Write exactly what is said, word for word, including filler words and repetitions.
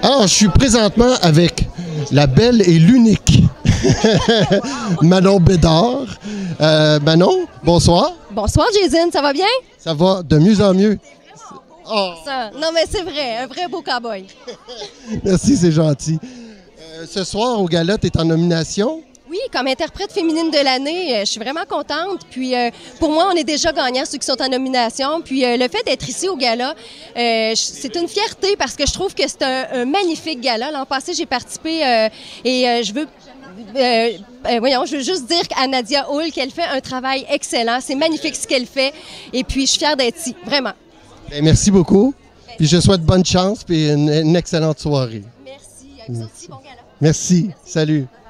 Alors, je suis présentement avec la belle et l'unique Manon Bédard. Euh, Manon, bonsoir. Bonsoir, Jason, ça va bien? Ça va de mieux en mieux. Oh. Ça, non, mais c'est vrai, un vrai beau cow-boy. Merci, c'est gentil. Euh, ce soir, au gala, tu es en nomination. Oui, comme interprète féminine de l'année, euh, je suis vraiment contente. Puis euh, pour moi, on est déjà gagnants, ceux qui sont en nomination. Puis euh, le fait d'être ici au gala, euh, c'est une fierté parce que je trouve que c'est un, un magnifique gala. L'an passé, j'ai participé euh, et euh, je veux... Euh, euh, voyons, je veux juste dire à Nadia Hull qu'elle fait un travail excellent. C'est magnifique ce qu'elle fait. Et puis, je suis fière d'être ici, vraiment. Bien, merci beaucoup. Puis je souhaite bonne chance et une, une excellente soirée. Merci. À vous aussi, bon gala. Merci. Salut.